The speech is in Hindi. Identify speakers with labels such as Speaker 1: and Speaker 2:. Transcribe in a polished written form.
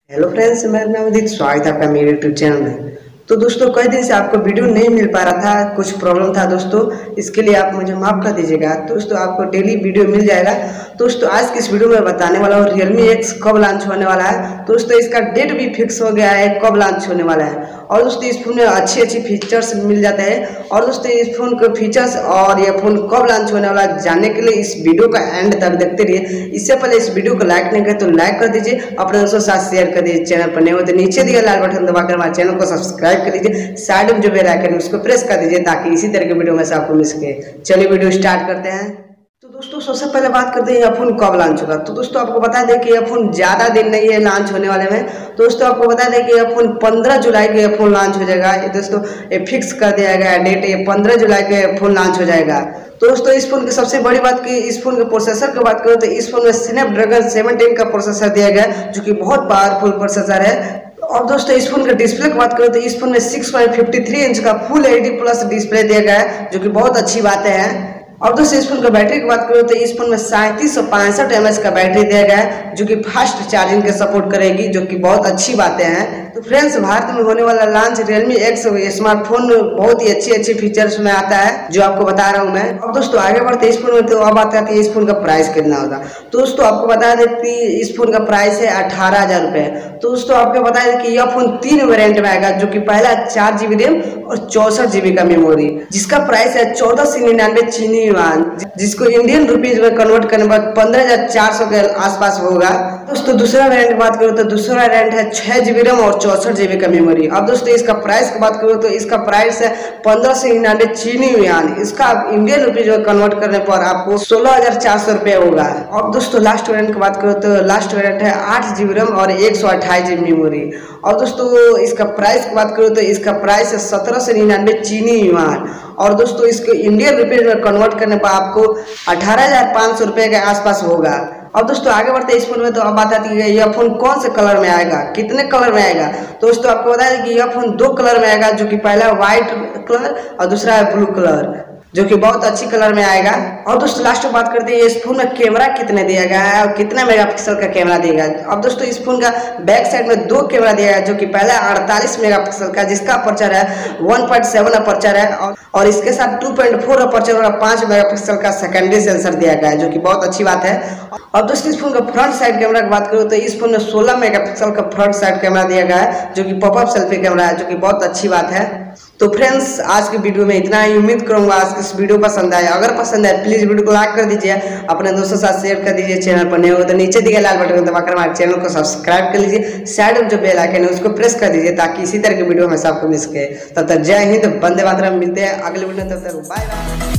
Speaker 1: हेलो फ्रेंड्स, मेरा नाम अदित। स्वागत है आपका मेरे यूट्यूब चैनल में। तो दोस्तों, कई दिन से आपको वीडियो नहीं मिल पा रहा था, कुछ प्रॉब्लम था दोस्तों, इसके लिए आप मुझे माफ़ कर दीजिएगा। दोस्तों, आपको डेली वीडियो मिल जाएगा। दोस्तों, आज की इस वीडियो में बताने वाला हूँ Realme X कब लॉन्च होने वाला है। दोस्तों, इसका डेट भी फिक्स हो गया है कब लॉन्च होने वाला है। और दोस्तों, इस फोन में अच्छी फीचर्स मिल जाते हैं। और दोस्तों, इस फोन के फीचर्स और ये फोन कब लॉन्च होने वाला है जानने के लिए इस वीडियो का एंड तक देखते रहिए। इससे पहले इस वीडियो को लाइक नहीं करें तो लाइक कर दीजिए, अपने दोस्तों के साथ शेयर कर दीजिए। चैनल पर नए हो तो नीचे दिया लाल बटन दबाकर हमारे चैनल को सब्सक्राइब कर लीजिए। साइड में जो बेल आइकन है उसको प्रेस कर दीजिए ताकि इसी तरह के वीडियो में से आपको मिल सके। चलिए वीडियो स्टार्ट करते हैं। तो दोस्तों, सबसे पहले बात करते हैं यह फोन कब लॉन्च होगा। तो दोस्तों, आपको बता दें कि यह फोन ज़्यादा दिन नहीं है लॉन्च होने वाले में। दोस्तों, आपको बता दें कि यह फोन 15 जुलाई के यह फोन लॉन्च हो जाएगा। ये दोस्तों ये फिक्स कर दिया गया है डेट, ये 15 जुलाई के फोन लॉन्च हो जाएगा। तो दोस्तों, इस फोन की सबसे बड़ी बात की इस फोन के प्रोसेसर की बात करो तो इस फोन में स्नैपड्रैगन 710 का प्रोसेसर दिया गया है, जो कि बहुत पावरफुल प्रोसेसर है। और दोस्तों, इस फोन के डिस्प्ले की बात करें तो इस फोन में 6.53 इंच का फुल एचडी प्लस डिस्प्ले दिया गया है, जो कि बहुत अच्छी बातें हैं। और दोस्तों, इस फोन का बैटरी की बात करें तो इस फोन में 3765 mAh का बैटरी दिया गया है, जो कि फास्ट चार्जिंग के सपोर्ट करेगी, जो कि बहुत अच्छी बातें हैं। तो फ्रेंड्स, भारत में होने वाला लॉन्च Realme X स्मार्टफोन बहुत ही अच्छे फीचर्स में आता है, जो आपको बता रहा हूँ मैं। और दोस्तों, आगे बढ़ते इस फोन में, तो अब बात आती है इस फोन का प्राइस कितना होगा। तो दोस्तों, आपको बता दें कि इस फोन का प्राइस है 18,000 रुपये। तो दोस्तों, आपको बता दें कि यह फोन 3 वेरिएंट में आएगा, जो कि पहला 4 GB रैम और 64 GB का मेमोरी, जिसका प्राइस है 1499 चीनी युआन, जिसको इंडियन रुपीज में कन्वर्ट करने के बाद 15,400 के आसपास होगा। दोस्तों, दूसरा वेरिएंट की बात करो तो दूसरा वेरिएंट है 6 GB रैम और 64 GB का मेमोरी। अब दोस्तों, इसका प्राइस की बात करो तो इसका प्राइस है 1599 चीनी युआन। इसका इंडियन रुपीज में कन्वर्ट करने पर आपको 16,400 रुपये होगा। अब दोस्तों, लास्ट वेरिएंट की बात करो तो लास्ट वेरिएंट है 8 GB रैम और 128 GB मेमोरी। और दोस्तों, इसका प्राइस की बात करो तो इसका प्राइस है 1799 चीनी युआन। और दोस्तों, इसको इंडियन रुपीज में कन्वर्ट करने पर आपको 18,500 रुपये के आसपास होगा। अब दोस्तों, आगे बढ़ते हैं इस फोन में। तो अब बात आती है यह फोन कौन से कलर में आएगा, कितने कलर में आएगा। तो दोस्तों, आपको बता दें कि यह फोन 2 कलर में आएगा, जो कि पहला व्हाइट कलर और दूसरा है ब्लू कलर, जो कि बहुत अच्छी कलर में आएगा। और दोस्तों, लास्ट में बात करते हैं इस फोन में कैमरा कितने दिया गया है और कितना मेगापिक्सल का कैमरा दिया गया है। अब दोस्तों, इस फोन का बैक साइड में 2 कैमरा दिया गया है, जो कि पहला 48 मेगापिक्सल का, जिसका अपर्चर है 1.7 अपर्चर है। और इसके साथ 2.4 अपर्चर और 5 मेगापिक्सल का सेकेंडरी सेंसर दिया गया है, जो कि बहुत अच्छी बात है। और दोस्तों, इस फोन का फ्रंट साइड कैमरा की बात करूँ तो इस फोन में 16 मेगापिक्सल का फ्रंट साइड कैमरा दिया गया है, जो कि पॉपअप सेल्फी कैमरा है, जो कि बहुत अच्छी बात है। तो फ्रेंड्स, आज की वीडियो में इतना ही। उम्मीद करूंगा आज की इस वीडियो पसंद आए। अगर पसंद आए प्लीज वीडियो को लाइक कर दीजिए, अपने दोस्तों के साथ शेयर कर दीजिए। चैनल पर नए हो तो नीचे दिए लाल बटन दबाकर हमारे चैनल को सब्सक्राइब कर लीजिए। साइड में जो बेल आइकन है उसको प्रेस कर दीजिए ताकि इसी तरह की वीडियो हमेशा आपको मिल सके। तब तक जय हिंद, वंदे मातरम। मिलते हैं अगले वीडियो में, तब तक बाय बाय।